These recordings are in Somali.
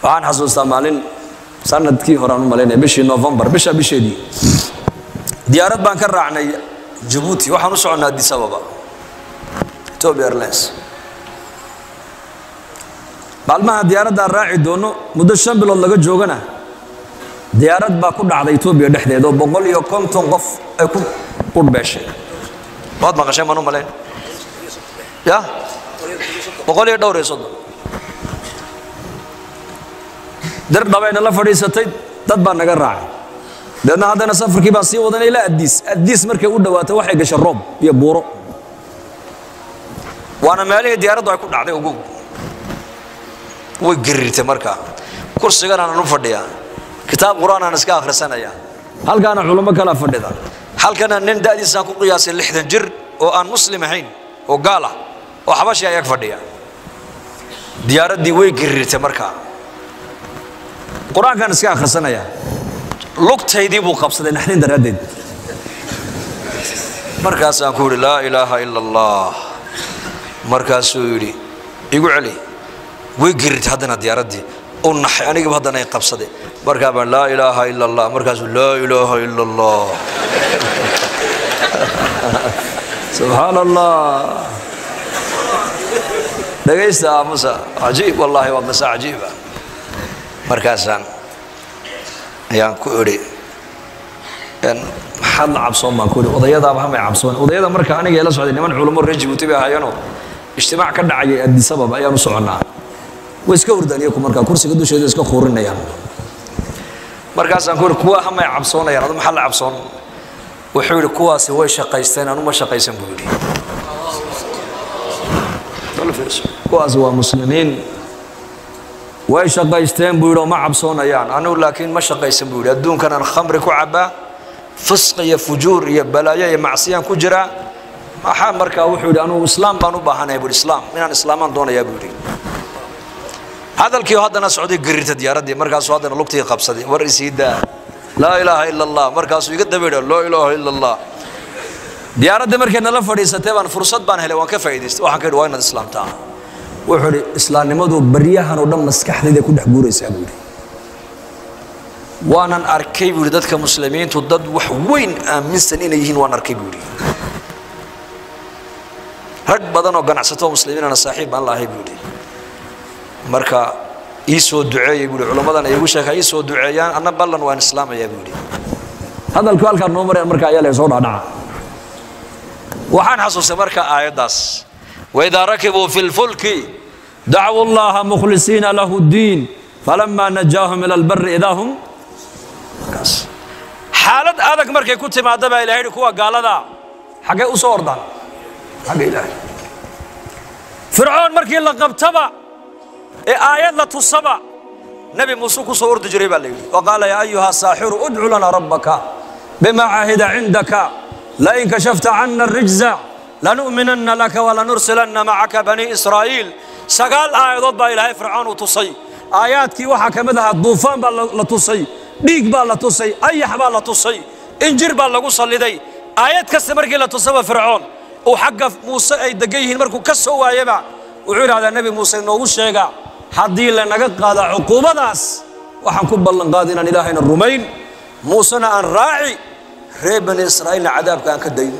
waxaan xasuustaa maalin sanadkii hore aan u malaynay bishii November bisheedii diyaarad baan ka raacnay Djibouti waxaan u soconaa Addis Ababa Ethiopia Airlines maalmaha diyaaradda raaci doono muddo 5 bilood laga joogana diyaarad baa ku dhacday Ethiopia dhexdeeda oo 150 qof ay ku qudbeeshay baad maqashay ma malayn ya 100 dar dhabayna la fadhiisatay dad baa naga raacay dadna hadana safarkii baa sii wadanay ilaa Addis markay u dhawaato waxay gashay roob iyo buuro waana meelihii diyaaraddu ay ku dhacday ugu way girirtay markaa kursigan aan u fadhiyaa kitaab quraan aan iska akhrisanaya halkaana culimo kala fadhida halkana nin daadiisa ku qiyaasay 60 jir oo aan muslim ahayn oo gaal ah oo xabashi ay fadhiya diyaaradii way girirtay markaa quraankan iska akhrisanaya lugtaydii buu qabsaday naxdin daraadeed markaas aan ku yiri laa ilaaha illa allah markaas uu yiri igu celi way girirtay hadana diyaaradii oo naxay aniga hadana ay qabsaday markaa baan laa ilaaha illa allah markaas laa ilaaha illa allah subhanallah dhageysta musa ajiib wallahi wa qisa ajiiba markaasaan ayaan ku iri in xal cabsoon ma ku iri odayada ma cabsoon odayada marka aniga la socday niman culimo reer Djibouti baa hayano ijtimaac ka dhacay Addis Ababa ayaan u soconaa way iska hurdaniyo ku marka kursiga dusheeda iska khoorinayaan markaasaan ku iri kuwa ma cabsoonayaan adoo maxal cabsoon wuxuu iri kuwaasi way shaqaysteen anu ma shaqaysan buu iri kuwaasi waa muslimiin way shaqaysteen buu iri ma cabsoonayaan anu laakiin ma shaqaysan buu iri adduunkan aan khamri ku cabaa fisq iyo fujuur iyo balaayo iyo macsiyaan ku jira waxa markaa wuxuu iri anu islaam baan u baahanahay buu islaam inaan islaamaan doonayaa buu iri hadalkii hadana socday girirta diyaaradii markaas hadana lugtii qabsaday war isiida laa ilaaha illa allah markaas iga dabeeyo laa ilaaha illa allah diyaaradda markay nala fadhiisatay baan fursad baan helay waan ka faa'iideystay waxaan ka yiri waa inaad islaamtaa wuxuu iri islaamnimadu bariyahan oo dhan maskaxdayda ku dhex guuraysaa buu iri waanan arkay buu iri dadka muslimiintu dad wax weyn aaminsan inay yihiin waan arkay buu iri rag badan oo ganacsato muslimiinana saaxiib aan lahayn buu iri marka isoo duceeyay buu culimadan ay ugu sheekay isoo duceeyaan anna ballan waan islaamaya buu iri hadalku halka noo maray marka ayaa la soo dhaadhaca waxaan xasuustay marka aayadaas وإذا ركبوا في الفلك دعوا الله مخلصين له الدين فلما نجاهم إلى البر إذا هم حالة هذاك مركي كنت ما دبا إلهي كوا قال هذا حاجة أصور دان حاجة إلهي فرعون مركي لقب تبع آيات لا تصبع نبي موسى صور تجربة لي وقال يا أيها الساحر ادع لنا ربك بما عهد عندك لئن كشفت عنا الرجز لنؤمنن لك ولنرسلن معك بني إسرائيل سقال آيات با إلهي فرعون وتصي آياتك وحا كمدها الضوفان با لتصي ديق با لتصي أيح با لتصي إنجر با لقصل لدي آيات كستمركي لتصوى فرعون وحق موسى أي دقيه المركو كسوا يبع وعير هذا النبي موسى إنه وشيقا حدي لنا قاد عقوبة ناس وحنكب الله قادنا إلهنا الرومين موسى أن راعي ريب بني إسرائيل عذاب كان كدين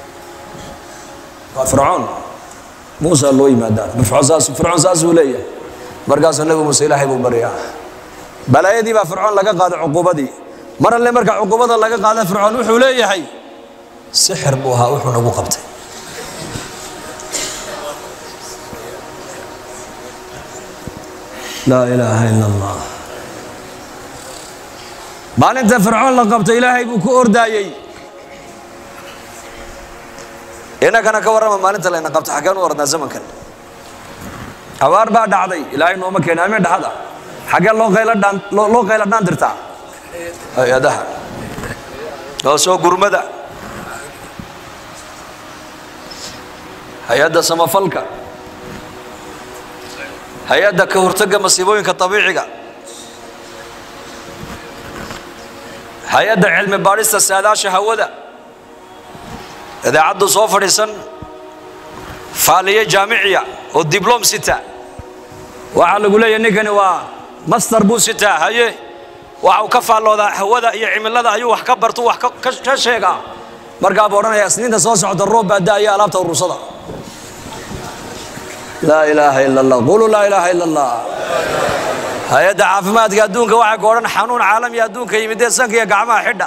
فرعون موسى الله يمدان فرعون ساس وليه مرقاس النبي موسى إلهي ببريا بلا يدي با فرعون لقى قاد عقوبة دي مرة اللي مرقع عقوبة لقى قاد فرعون وحو ليه حي سحر بوها وحو نبو قبته لا إله إلا الله بان انت فرعون لقبت إلهي بكو أردايي إنا كان كورما ما انت لأن قبت حقان وردنا زمن كان أوار بعد عضي إلهي نوما كان أمين هذا حقان لو غيلا دان درتا يا ده لو سو قرمدا هيدا سما فلكا هيدا كهرتقة مصيبوين كطبيعي هيدا علم باريستا الساداشة هودا إذا عدوا صوفر يسن فعالية جامعية والدبلوم 6 وعلى قولي إنك master buu sitaa haye waxa uu ka faalloodaa hawada iyo cimilada ayuu wax ka barto wax ka sheega markaa buu odhanaya isniinta soo socda roob baa daaya alaabta urursada laa ilaaha ila allah qulu laa ilaaha ila allah hay'adda caafimaadka adduunka waxa ku odhan xanuun caalami adduunka yimid sanka iyo gacmaha xidha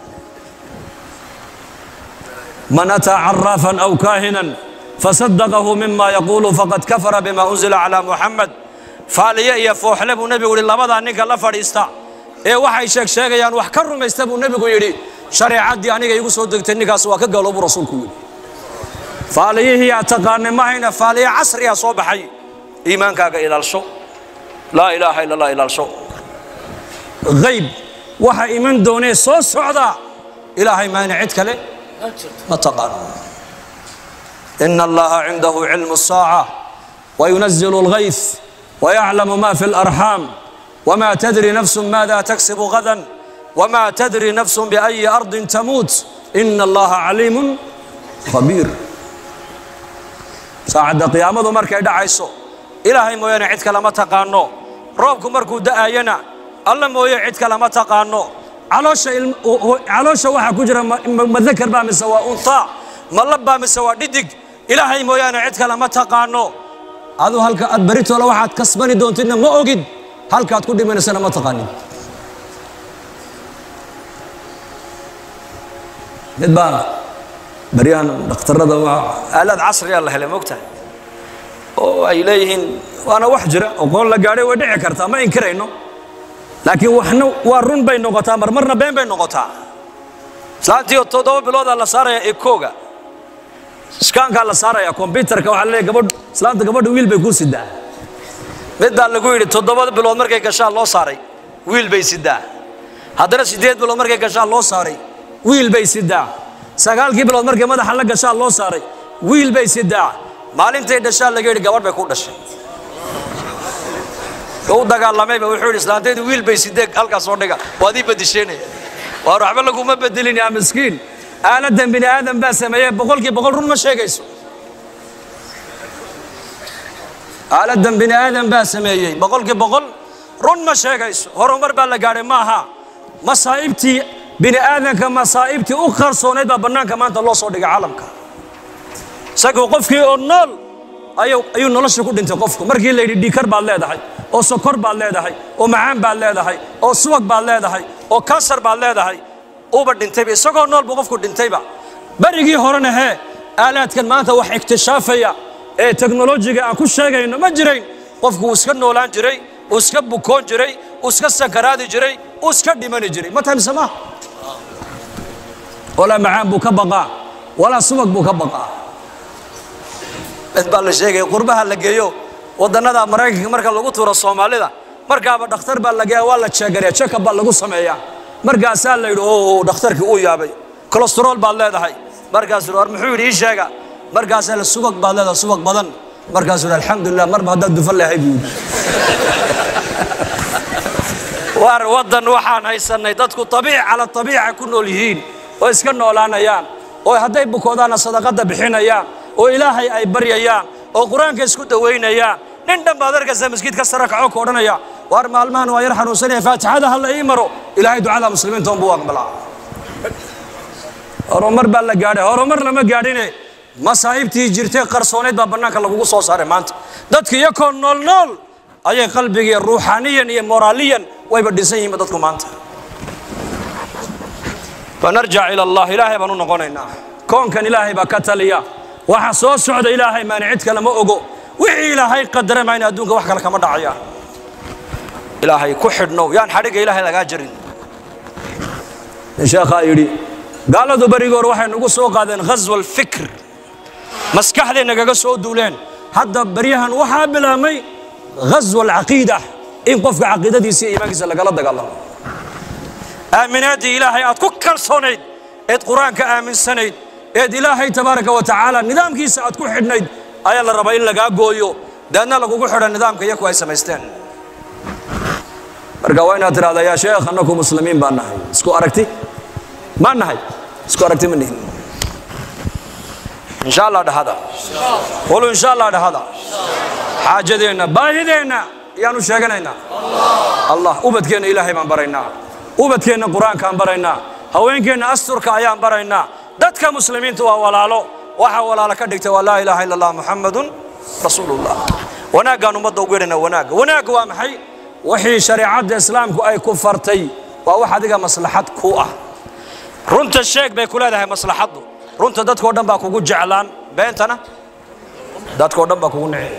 man ataa carraafan aw kaahinan fasaddaqahu mima yaqulu faqad kafara bima unzila ala muhammad faaliya iyo fooxle buu nabigu yidhi labadaa ninka la fadhiista ee waxay sheegayaan wax ka rumaysta buu nabigu yidhi shareecadii aniga igu soo degtay ninkaas waa ka gaaloobu rasuulku yidhi faaliyihii aad taqaanay mahayna faaliya casriya soo baxay iimaankaaga ilaalsho laa ilaaha ila allah ilaalsho غيب waxa iman doonee soo socda ilaahay maana cid kale ma taqaan inna allaha indahu ilmu as-sa'a wa yunazzilu al-ghayth wa ya'lamu ma fi al-arham wa ma tadri nafsun madha taksibu ghadan wa ma tadri nafsun bi ayyi ardin tamut inna allaha alimun khabir saacada qiyaamadu markay dhacayso ilaahay mooyana cid kale ma taqaano roobku markuu da'ayana alla mooyo cid kale ma taqaano caloosha waxa ku jira madakar baa mise waa unta malab baa mise waa dhidig ilaahay mooyana cid kale ma taqaano adu halka aad baritoola waxaad kasbani doontidna ma ogid halka aad ku dhimaysana ma taqaanin midba bariyaan dhakhtarada waa aalad casri ah la helay moogtahay oo ay leeyihiin waana wax jira oo qoon la gaaray way dhici kartaa ma inkirayno laakiin waxna waa run bay noqotaa marmarna been bay noqotaa islaantii 7 bilood la saaraya ekooga iskaanka la saaraya computerka waxa la leeyahay gabadh islaanta gabadh wiil bay ku sidaa mid baa lagu yiri 7 bilood markay gashaa loo saaray wiil bay sidaa haddana 8 bilood markay gashaa loo saaray wiil bay sidaa 9 bilood markay madaxa la gashaa loo saaray wiil bay sidaa maalintay dhashaa laga yiri gabadh bay ku dhashay oo dagaalamay ba wuxuu islaanteedu wiil bay sidee halkaas soo dhiga waadi badisheenay waa waxba lagu ma bedelin ya miskiin aaladan bini aadam baa sameeyay boqol run ma sheegayso aaladan bini aadam baa sameeyay boqol run ma sheegayso horumar baa la gaaray maaha masaa'ibtii bini aadamka masaa'ibtii u qarsooneed baa banaanka maanta loo soo dhigay caalamka sagoo qofkii oo nool ayuu nolosha ku dhintay qofku markii la yiri dhikar baad leedahay oo sokor baad leedahay oo macaan baad leedahay oo suwag baad leedahay oo kansar baad leedahay uba dhintay isagoo nool buu qofku dhintayba barigii horena aalaadkan maanta wax iktishaafaya ee teknolojiga aan ku sheegayno ma jirayn qofku uu iska noolaan jiray uu iska bukoon jiray uu iska sakaraadi jiray uu iska dhimani jiray ma taamsama wala macaan buu ka baqaa wala suwag buu ka baqaa baa la sheegay qurbaha la geeyo wadanada Mareykanka marka lagu tuuro Soomaalida markaaba dhakhtar baa la geeyaa waa la check-gareeyaa check-up baa lagu sameeyaa markaas la yidhi oo dhakhtarkii uu yaabay cholesterol baa leedahay markaas war muxuu yiri sheega markaas la subag baa leedahay subag badan markaas alxamdulillah marba hadda dufan leeyahay buu war wadan waxaan haysanay dadku tabiica ku nool yihiin oo iska noolaanayaan oo hadday bukoodana sadaqada bixinayaan oo ilaahay ay baryayaan oo quraanka isku daweynayaan nin dhanbaad arkaysa masjidka sarakaco ku oranaya war maalmahan waa yar xanuunsanaya faatixada hal ay maro ilaahay ducada muslimiinta buu aqbalaa horumar baa la gaaray horumar lama gaadhine masaa'ibtii jirtay qarsooneed baa banaanka lagu soo saaray maanta dadka iyakoo nool ayay qalbiga ruuxaaniyan iyo moraaliyan way badhisan yihiin dadku maanta banarja ila allah ilaahay baan u noqonaynaa koonkan ilaahay baa ka taliya waxa soo socda ilaahay maana cid kale ma ogo wixii ilaahay qadaray ma in adduunka wax kale kama dhacaya ilaahay ku xidhno yaan xariga ilaahay laga jarin sheekha yiri gaaladu barigoor waxay nagu soo qaadeen ghazwal fikr maskaxdeena naga soo duuleen hadda bariyahan waxa bilaamay ghazwal aqeeda in qofka aqeedadiisa iyo iimaankiisa laga dagaalamo aaminaadi ilaahay aad ku kalsoonayd ee quraanka aaminsanayd ee ilaahay tabaaraka wa taala nidaamkiisa aad ku xidhnayd ayaa la rabaa in laga gooyo daana lagu xidho nidaamka iyagu ay sameysteen marka waa inaad tiraahdaa yaa sheekh annagu muslimiin baan nahay isku aragti ma nahay isku aragti ma nihin insha Allah dhahada qolo insha Allah dhahada xaajadeena baahideena yaanu sheeganaynaa الله وبدكنا إلهي من برينا وبدكنا قرآن كان برينا هوينكنا أستر كأيام برينا دتك مسلمين توا ولا له وحولا لك دكت ولا إله إلا الله محمد رسول الله وناقا نمضوا غيرنا وناقا ومحي وحي شريعة الإسلام أي كفرتي وواحد مصلحة كوة رنت الشيخ بيقول هذا مصلحته رنت دتك ودم باكو جعلان بينتنا دتك ودم باكو نعي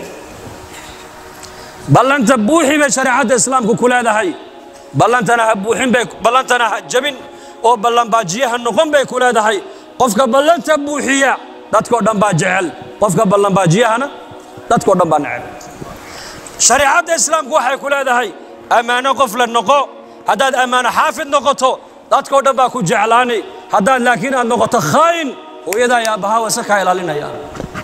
بل أنت بوحي بشريعة الإسلام كل هذا هاي بل أنت أنا بوحين بيك بل أنت أنا جبين أو بل أن باجيها النقم بيكل هذا هاي قفك بل أنت بوحية دتك ودم باجعل قفك بل أن باجيها أنا دتك ودم بنعم شريعة الإسلام كوحي كل هذا هاي أمانة قفل النقو هذا أمانة حافظ نقطه دتك ودم باكو جعلاني هذا لكن النقطة خاين وإذا يا بها وسكا إلى لنا يا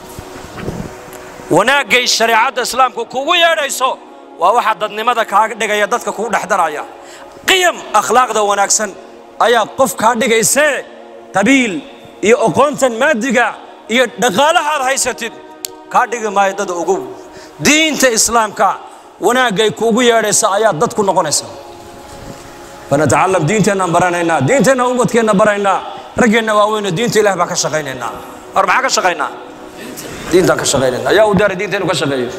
وناقي الشريعة الإسلام كوكو يريسو وواحد النمذا كهدق يدتك كود حدرايا قيم أخلاق ذا وناكسن أيا قف كهدق يسي قبيل يأقونتن مادقة يدغالها الهيستين كهدق ما يدد أقو دين إسلام كا وناقي كوكو يريسا أيا دتكو نقونيسا فنتعلم دينتنا برانينا دينتنا أمتنا برانينا رجعنا وين دينتي الله بك شغينا أربعة كشغينا دينتك كشغينا يا ودار دينتنا كشغينا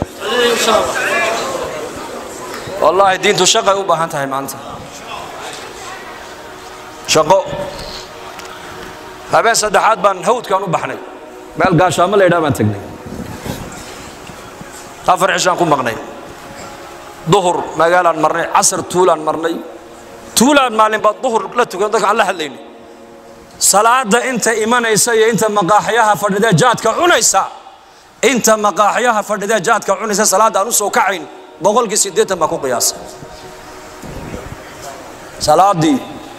والله دين تشغل وبهانتها معناتها شقو هبه صدحات بان هود كانوا بحني مال قاشامه لا يدام تغني افر عشان كون مقني ظهر مقالان مرني عصر طولان مرني طولان مالين با ظهر لا تغن دك الله هليني صلاه انت ايمانيسا انت مقاحيها فدده جادك عنيسا انت مقاحيها فدده جادك عنيسا صلاه ان سو كعين بقولك سيدته ما كو قياس صلاه دي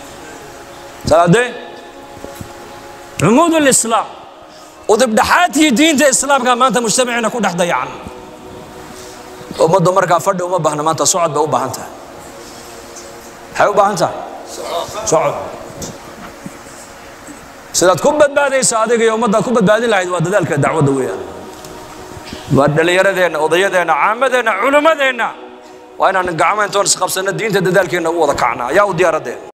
عمود الإسلام وذبحاتي دين الإسلام كان ما أنت مجتمعنا كل أحد ضيعان وما دمرك فرد وما بهنا ما أنت صعد بأو بهنتها حيو بهنتها صعد سيدات كبد بعد صادق يوم مدة كبد بعد لا يدوى ذلك الدعوة دوية ودل يردنا وضيدنا عامدنا علماءنا وأنا نقعمين تونس خمسة الدين تدلك إنه وضكعنا يا ودي ردين